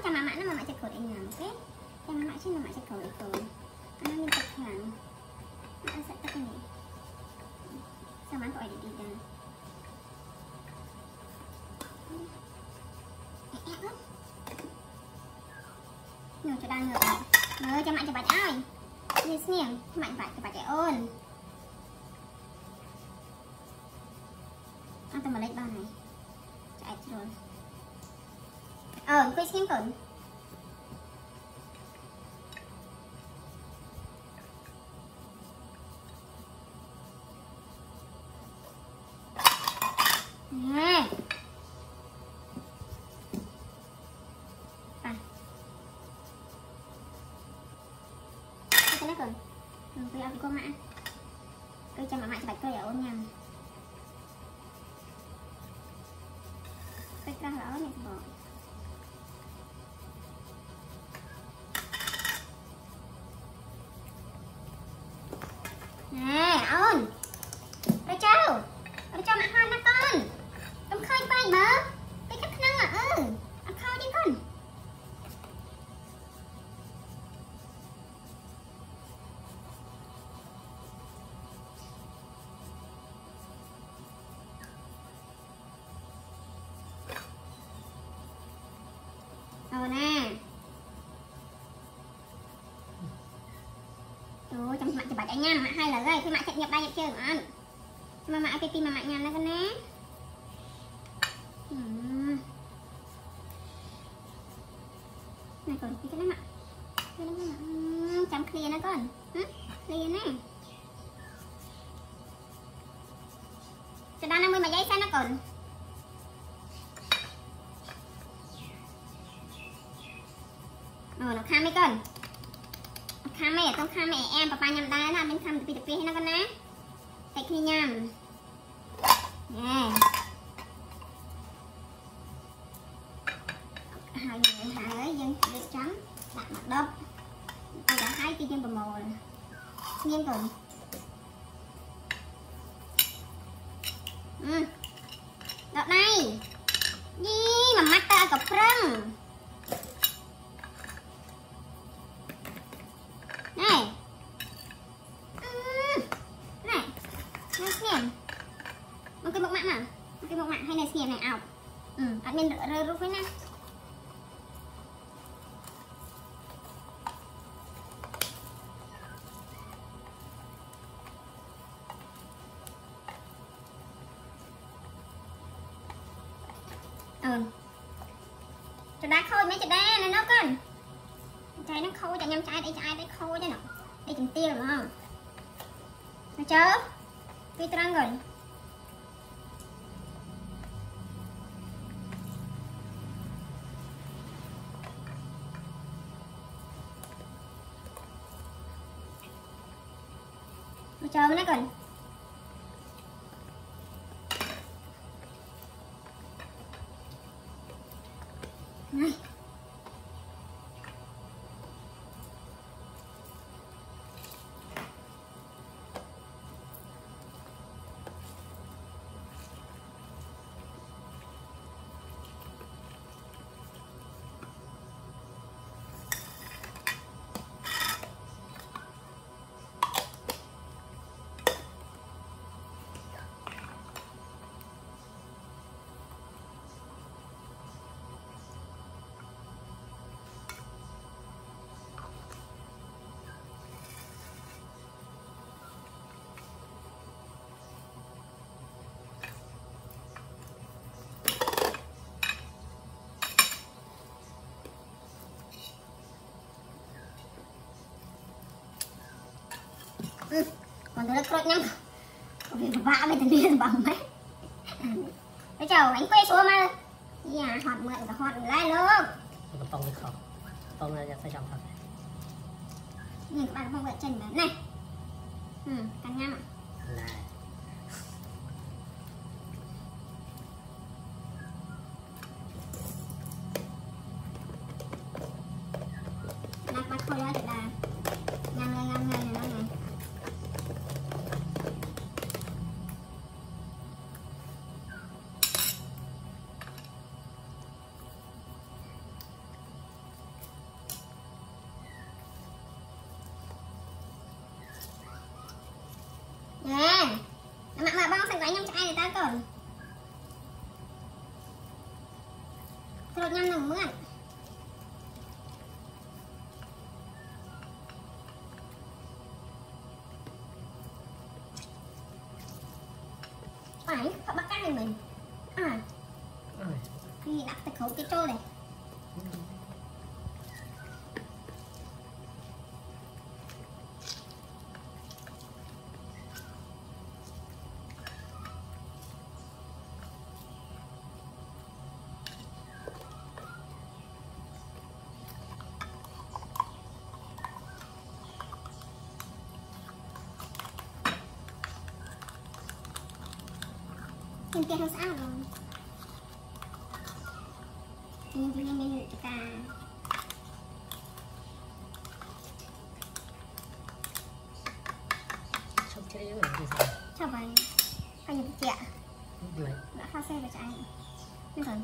cho mama nó mama cek ini oke cho mama sih mama cek itu karena minta kan mama set tak ini sama kok ada di dalam nhiều cho đang ngược mới cho mạnh cho bà ơi như xiềng mạnh phải cho bà trẻ ôn ăn tao mà lấy bao này chạy rồi quay xiềng cẩn nè cái còn tôi ăn con mã tôi cho mama cho bạch cây ở ôn nhầm cái ra lỡ này bỏ nè ôn tôi cho mẹ hoa nó con không khơi bay bờ cái khắc năng à ăn khơi đi con nè trời chăm mẹ cho bà chạy nhanh mẹ hai là gây khi mẹ chạy nhập đây nhập chơi ăn mà mẹ cái tim mà mẹ nhanh đó con nè này còn cái đó mẹ chăm clear nó con clear nè cho đó 50 mà giấy sao nó còn nó kham mấy con kham mẹ con kham mẹ em papa nhầm đá là bên kham từ từ nó con ná tại khi nhầm nè hai người hai dân được trắng đặt mặt đất tôi đã hai cái chân bờ mồ nghiêng còn đợt này đi mà mắt ta cặp răng này này nó xiềng một cái bọc mạng à một cái bọc mạng hay là xiềng này ảo ăn bên rơi rút với nè cho đá khôi mấy cho đá này nó con trái nó khô cho nhâm trái đây khô chứ nào đây chừng tiêu đúng không nó chớ tuy trăng rồi nó chờ nó còn này còn tôi đã cột nhá vì vạ với thằng điên bằng mấy bây giờ anh quay xuống mà nhà hot mượn cả hot lại luôn còn tông thì không tông là phải chọn thật nhìn các bạn không vợ chân này cắn nhá này đặt bắt khôi đó được là ngăn này nó này rồi rồi nhâm nằm mướn phải có bắt cắt này mình thì đặt cái khẩu cái trôi này Kim kia không sao rồi. Ini kita. Chọc chơi cái này thì sao? Chọc vào. Phải nhập chẹt. Lấy. Đã pha xe vào trái. Nó rồi.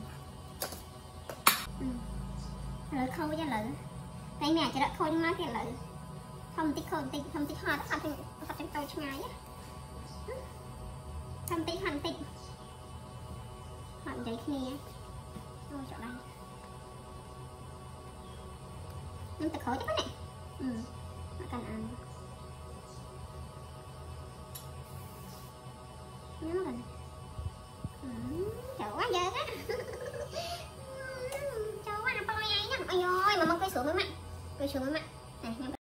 Rồi khâu cho lử. Cái mẹ cho đã khâu cho nó cái lử. Không tích khâu tích không tích hoa nó phát trong tôi cho ngay á. Không tích hoàn tích. Hoàn giấy kia. Ôi chỗ đây. Nhưng ta khối cho cái này. Nó cần ăn. Nó cần. Trời quá dơ á. Trời quá bao nhiêu nhá. Ôi ôi mà mong cây xuống với mặt. Cây xuống với mặt. Này